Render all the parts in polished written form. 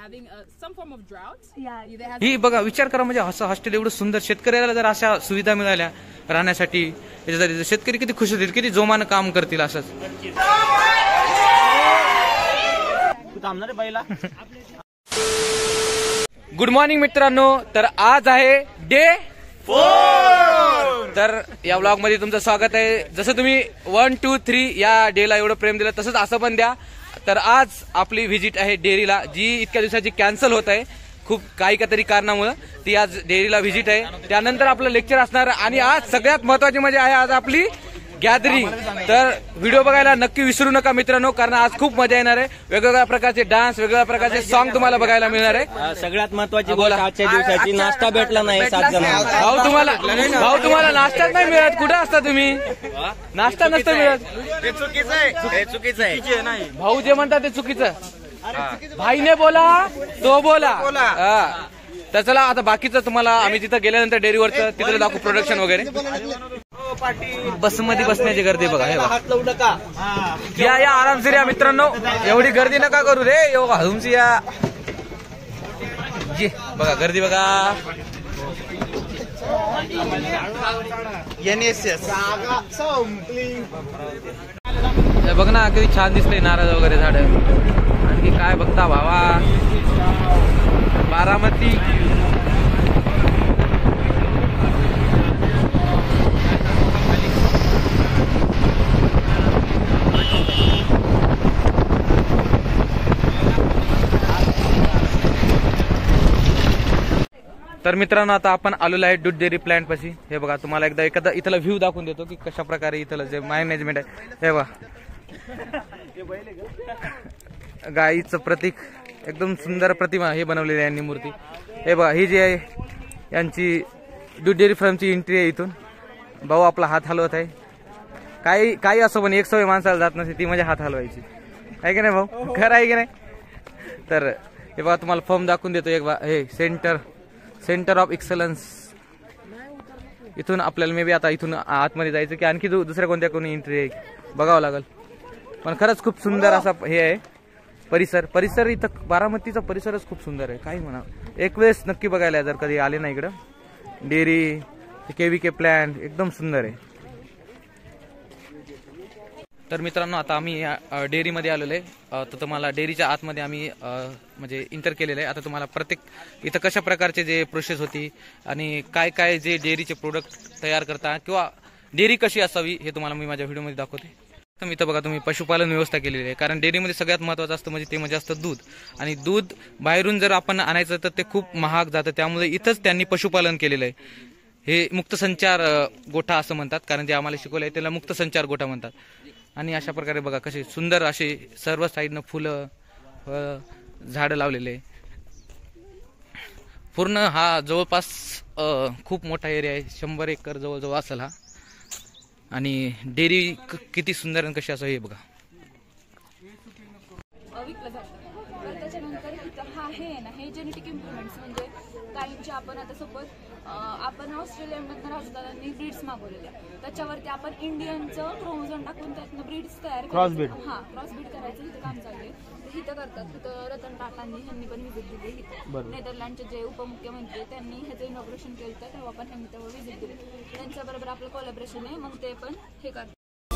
ही बघा विचार करा, म्हणजे असं हॉस्टेल एवढं सुंदर, शेतकऱ्याला जर अशा सुविधा मिळाल्या राहण्यासाठी, शेतकरी किती खुश होतील, किती जोमानं काम करतील. असंच गुड मॉर्निंग मित्रांनो. तर आज आहे डे 4. तर या ब्लॉग मध्ये तुमचं स्वागत आहे. जसं तुम्ही 1, 2, 3 या डे ला एवढं प्रेम दिलं, तसंच असं पण द्या. तर आज आपली व्हिजिट आहे डेअरीला, जी इतक्या दिवसाची कॅन्सल होत आहे खूप काही कारणामुळे. ती आज डेअरीला व्हिजिट आहे. त्यानंतर आपलं लेक्चर असणार आणि आज सगळ्यात महत्वाची म्हणजे आहे आज आपली गॅदरिंग. तर व्हिडिओ बघायला नक्की विसरू नका मित्रांनो, कारण आज खूप मजा येणार आहे. वेगवेगळ्या प्रकारचे डान्स, वेगवेगळ्या प्रकारचे सॉन्ग तुम्हाला बघायला मिळणार आहे. सगळ्यात महत्वाची गोष्ट आजच्या दिवसाची, नाश्ता भेटला नाही 7 जण. भाऊ तुम्हाला नाश्ताच नाही मिळत. कुठे असता तुम्ही? नाश्ता नसतं मिळत. ते चुकीचं आहे. भाऊ जे म्हणतात ते चुकीचं. भाईने बोला तो बोला. तर चला आता बाकीचं तुम्हाला आम्ही जिथं गेल्यानंतर डेअरीवरचं तिथलं दाखवू, प्रोडक्शन वगैरे. बसमध्ये बसण्याची गर्दी बघा. हे बघा, या आरामशीर या मित्रांनो, एवढी गर्दी नका करू रे. तुमची या बघा गर्दी बघा. बघ ना किती छान दिसतंय, नारळ वगैरे झाड. आणखी काय बघता भावा, बारामती. तर मित्रांनो आता आपण आलेलो आहे दूध डेअरी प्लांट पाशी. हे बघा, तुम्हाला एखादा इथला व्ह्यू दाखवून देतो की कशा प्रकारे इथलं जे मॅनेजमेंट आहे. हे बघा, गाईचं प्रतीक, एकदम सुंदर प्रतिमा हे बनवलेली आहे यांनी मूर्ती. हे बघा, ही जी आहे यांची दूध डेअरी फार्मची एंट्री आहे. इथून भाऊ आपला हात हलवत आहे. काही असो पण एक सवय माणसाला जात नसते, ती म्हणजे हात हलवायची, आहे की नाही भाऊ? खरं आहे की नाही? तर हे बघा तुम्हाला फॉर्म दाखवून देतो. एक हे सेंटर ऑफ एक्सलन्स. इथून आपल्याला मे बी आता इथून आतमध्ये जायचं की आणखी दुसऱ्या कोणी एंट्री आहे बघावं लागेल. पण खरंच खूप सुंदर असा हे आहे परिसर. इथं बारामतीचा परिसरच खूप सुंदर आहे, काही म्हणा. एक वेळेस नक्की बघायला जर कधी आले ना इकडं. डेअरी, KVK प्लॅन एकदम सुंदर आहे. तर मित्रांनो आता आम्ही डेअरीमध्ये आलेलो आहे. तर तुम्हाला डेअरीच्या आतमध्ये आम्ही म्हणजे इंटर केलेलं आहे. आता तुम्हाला प्रत्येक इथं कशा प्रकारचे जे प्रोसेस होती आणि काय जे डेअरीचे प्रोडक्ट तयार करता किंवा डेअरी कशी असावी हे तुम्हाला मी माझ्या व्हिडिओमध्ये दाखवते. तर इथं बघा तुम्ही पशुपालन व्यवस्था केलेली आहे, कारण डेअरीमध्ये सगळ्यात महत्त्वाचं असतं म्हणजे ते म्हणजे असतं दूध. आणि दूध बाहेरून जर आपण आणायचं तर ते खूप महाग जातं, त्यामुळे इथंच त्यांनी पशुपालन केलेलं आहे. हे मुक्त संचार गोठा असं म्हणतात, कारण जे आम्हाला शिकवलं आहे त्याला मुक्त संचार गोठा म्हणतात. आणि अशा प्रकारे बघा कसे सुंदर असे सर्व साईडनं फुलं झाडं लावलेले. पूर्ण हा जवळपास खूप मोठा एरिया आहे, 100 एकर जवळजवळ असेल हा. आणि डेअरी किती सुंदर आणि कशी असं हे बघा. त्याच्यानंतर हा हे जेनेटिक इम्प्रुव्हमेंट्स म्हणजे गायींचे आपण आता सपोज आपण ऑस्ट्रेलियामधून राजदारांनी ब्रीड्स मागवलेल्या, त्याच्यावरती आपण इंडियनचं क्रोमोझोम टाकून त्यातनं ब्रीड्स तयार क्रॉसब्रीड करायचं इथं काम चालू आहे. इथं करतात. तिथं रतन टाटांनी ह्यांनी पण व्हिजिट दिली. नेदरलँडचे जे उपमुख्यमंत्री त्यांनी ह्याचं इनॉग्रेशन केलं होतं, तेव्हा पण ह्यांनी तेव्हा व्हिजिट दिली. त्यांच्याबरोबर आपलं कोलॅबरेशन आहे, मग ते पण हे करतात.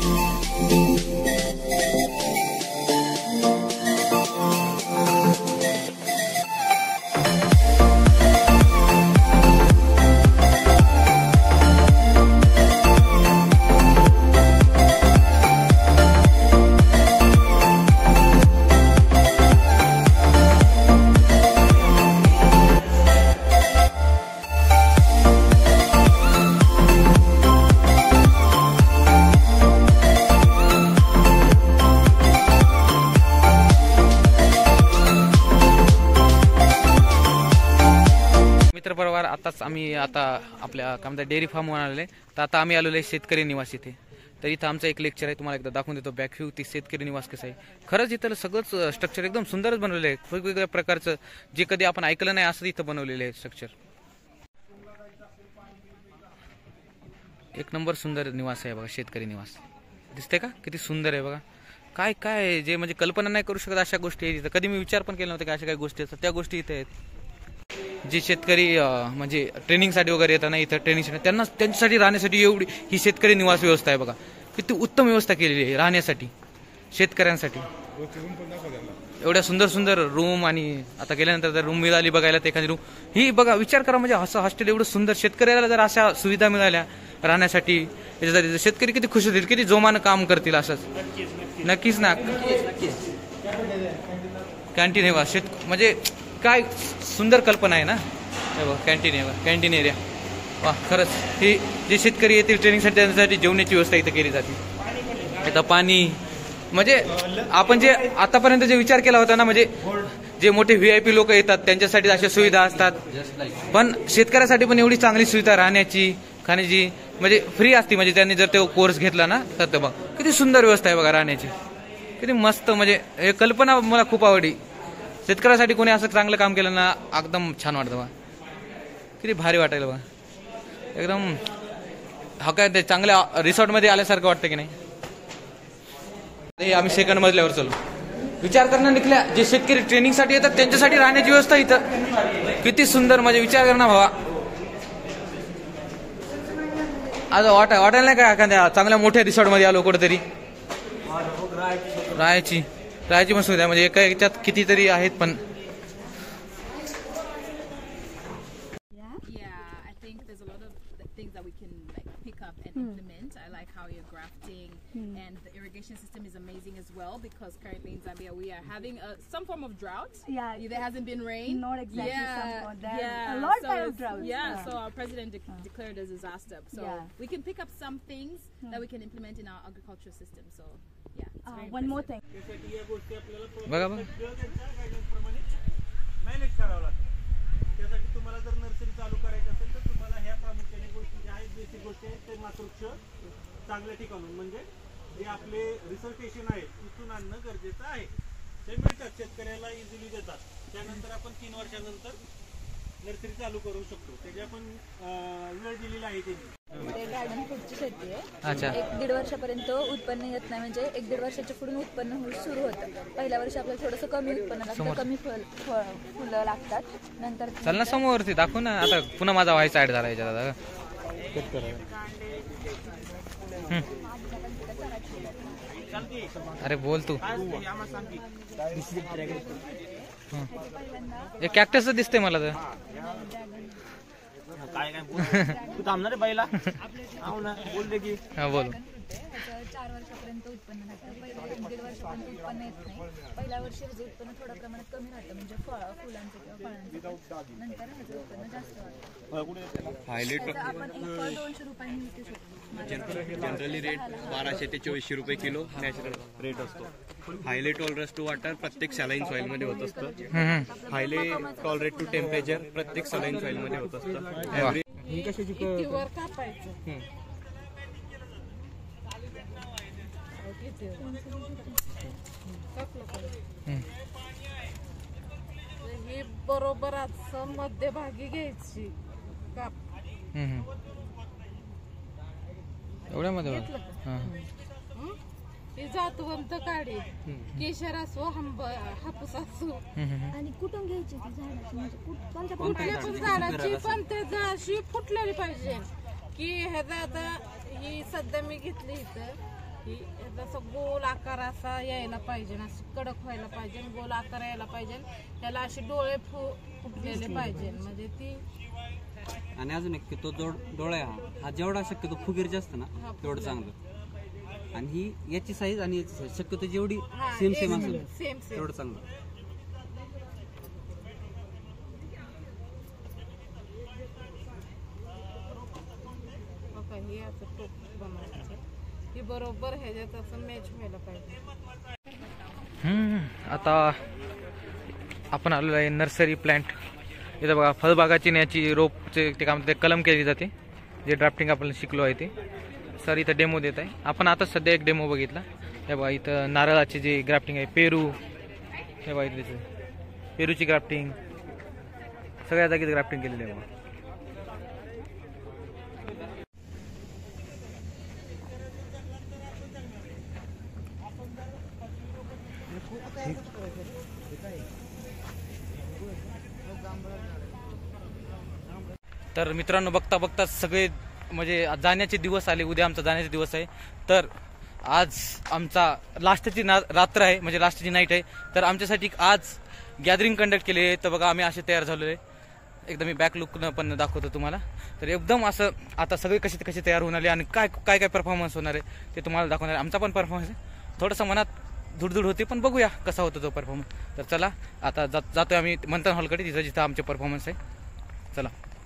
बरोबर आताच आम्ही आता आपल्या काय म्हणतात डेअरी फार्मवर आलेले. तर आता आम्ही आलेलो आहे शेतकरी निवास इथे. तर इथं आमचं एक लेक्चर आहे, तुम्हाला एकदा दाखवून देतो बॅक व्ह्यू ती शेतकरी निवास कसं आहे. खरंच इथं सगळंच स्ट्रक्चर एकदम सुंदरच बनवलेलं आहे. वेगवेगळ्या प्रकारचं जे कधी आपण ऐकलं नाही असं इथं बनवलेलं आहे स्ट्रक्चर. एक नंबर सुंदर निवास आहे बघा, शेतकरी निवास. दिसते का किती सुंदर आहे बघा. काय काय जे म्हणजे कल्पना नाही करू शकत अशा गोष्टी आहेत इथं. कधी मी विचार पण केला नव्हता की अशा काही गोष्टी असतात, त्या गोष्टी इथे आहेत. जे शेतकरी म्हणजे ट्रेनिंगसाठी वगैरे येतात ना इथं ट्रेनिंगसाठी, त्यांना त्यांच्यासाठी राहण्यासाठी एवढी ही शेतकरी निवास व्यवस्था आहे बघा. किती उत्तम व्यवस्था केलेली आहे राहण्यासाठी शेतकऱ्यांसाठी. एवढ्या सुंदर सुंदर रूम, आणि आता गेल्यानंतर जर रूम मिळाली बघायला तर एखादी रूम ही बघा, विचार करा म्हणजे असं हॉस्टेल एवढं सुंदर. शेतकऱ्याला जर अशा सुविधा मिळाल्या राहण्यासाठी याच्यासाठी शेतकरी किती खुश होतील, किती जोमानं काम करतील. असंच नक्कीच ना. कॅन्टीन आहे बा म्हणजे काय सुंदर कल्पना आहे ना. हे बघा कॅन्टीन आहे बा, कॅन्टीन एरिया. वा खरंच ही जे शेतकरी येतील ट्रेनिंगसाठी त्यांच्यासाठी जेवणाची व्यवस्था इथं केली जाते. इथं पाणी म्हणजे आपण जे आतापर्यंत जे विचार केला होता ना, म्हणजे जे मोठे VIP लोक येतात त्यांच्यासाठी अशा सुविधा असतात, पण शेतकऱ्यासाठी पण एवढी चांगली सुविधा राहण्याची खाण्याची म्हणजे फ्री असते. म्हणजे त्यांनी जर तो कोर्स घेतला ना तर बघा किती सुंदर व्यवस्था आहे बघा राहण्याची, किती मस्त. म्हणजे हे कल्पना मला खूप आवडली. शेतकऱ्यासाठी कोणी असं चांगलं काम केलं ना एकदम छान वाटतं बघा, किती भारी वाटायला बघा एकदम. हा काय ते चांगल्या रिसॉर्टमध्ये आल्यासारखं वाटतं की नाही. आम्ही सेकंड मजल्यावर चलो. विचार करणं निघल्या जे शेतकरी ट्रेनिंगसाठी येतात त्यांच्यासाठी राहण्याची व्यवस्था इथं किती सुंदर. म्हणजे विचार करणं भावा, आता वाटायला नाही का एखाद्या चांगल्या मोठ्या रिसॉर्टमध्ये आलो कुठेतरी राहायची पण सुविधा. म्हणजे एका याच्यात कितीतरी आहेत पण. Yeah, I think there's a lot of things that we can like pick up and implement. I like how you're grafting, and the irrigation system is amazing as well, because currently in Zambia we are having some form of drought. Yeah, There hasn't been rain. not exactly some kind. There Yeah, a lot so of it's- droughts. Yeah, so our president declared a disaster. So Yeah. we can pick up some things that we can implement in our agriculture system. So yeah, it's very One more thing. बघा बघा manage करावं लागतं. त्यासाठी तुम्हाला जर nursery चालू करायची असेल तर तुम्हाला ह्या प्रामुख्याने गोष्टी ज्या आहेत, बेसिक गोष्टी आहेत, ते मातृक्ष चांगल्या ठिकाणून म्हणजे जे आपले रिसर्टेशन आहे तिथून आणणं गरजेचं आहे. ते मिळतात शेतकऱ्याला इझिली देतात. त्यानंतर आपण 3 वर्षानंतर नर्सरी चालू करू शकतो. त्याची आपण वेळ दिलेली आहे त्यांनी. ते ड्रॅगन फ्रूटची शेती आहे. अच्छा. 1-1.5 वर्षापर्यंत उत्पन्न येत नाही, म्हणजे 1-1.5 वर्षाच्या पुढून उत्पन्न सुरू होतं. पहिल्या वर्षी आपल्याला थोडंसं कमी उत्पन्न लागतं, कमी फुलं लागतात. नंतर चल ना समोरती दाखवू ना. आता पुन्हा माझा व्हायचा ऍड झाला याच्यात आता. अरे बोल तू. हे कॅक्टस दिसतंय मला तर. काय तू थांबणार आहे पहिला बोल दे की. हा बोल. त्याचं 4 वर्षापर्यंत उत्पन्न लागतं. पहिल्या 1-1.5 वर्षापर्यंत उत्पन्न येत नाही. पहिल्या वर्षी ह्याचं उत्पन्न थोड्या प्रमाणात कमी राहतं, म्हणजे फुलांचं किंवा फळांचं. नंतर ह्याचं उत्पन्न जास्त वाढतं. त्याचं आपण एक फळ 200 रुपयांनी विकू शकतो. जनरली रेट 1200 ते 2400 रुपये किलो नॅचरल रेट असतो. हायली टॉलरस टू वॉटर प्रत्येक सॅलाईन सॉइल मध्ये होत असतं. हायली टॉलरेट टू टेम्परेचर प्रत्येक सॅलाईन सॉइल मध्ये होत असतं. ही बरोबर असं मध्यभागी घ्यायची काप. एवढ्यामध्ये ही जातवंत काढी, केशर असो, हापूस असो, आणि कुठून घ्यायची ती झाडाची, म्हणजे कोणत्या कुठल्या पण झाडाची, पण ते अशी फुटलेली पाहिजे. की ह्याचा आता ही सध्या मी घेतली इथं, ही ह्याचा असा गोल आकार असा यायला पाहिजे, असं कडक व्हायला पाहिजे, गोल आकार यायला पाहिजे, त्याला असे डोळे फुटलेले पाहिजे, म्हणजे ती. आणि अजून एक की तो डोळा हा जेवढा शक्यतो फुगीर जास्त ना तेवढं चांगलं. आणि ही याची साईज आणि याची साईज शक्यतो जेवढी सेम असेल सेम तेवढं चांगलं. हे असं टोप बनवायचं, ही बरोबर ह्याच्यात असं मॅच व्हायला पाहिजे. आता आपण आलेलो आहे नर्सरी प्लांट. इथं बघा फळबागाची याची रोपचे ते काम ते कलम केली जाते, जे ड्राफ्टिंग आपण शिकलो आहे ते. सर इथं डेमो देत आहे. आपण आता सध्या एक डेमो बघितला. हे बघा इथं नारळाची जे ग्राफ्टिंग आहे, पेरू, हे बघा इथं पेरूची ग्राफ्टिंग, सगळ्या जागेत ग्राफ्टिंग केलेली आहे बघा. तर मित्रांनो, बघता बघता सगळे म्हणजे जाण्याचे दिवस आले. उद्या आमचा जाण्याचा दिवस आहे. तर आज आमचा लास्टची रात्र आहे, म्हणजे लास्टची नाईट आहे. तर आमच्यासाठी आज गॅदरिंग कंडक्ट केली आहे. तर बघा आम्ही असे तयार झालो आहे. एकदम मी बॅक लुक पण दाखवतो तुम्हाला. तर एकदम असं आता सगळे कसे तयार होऊन आले आणि काय काय परफॉर्मन्स होणार आहे ते तुम्हाला दाखवणार आहे. आमचा पण परफॉर्मन्स आहे. थोडंसं मनात धुडधुड होते, पण बघूया कसा होतो तो परफॉर्मन्स. तर चला आता जातोय आम्ही मंथन हॉलकडे, जिथं आमचे परफॉर्मन्स आहे. चला.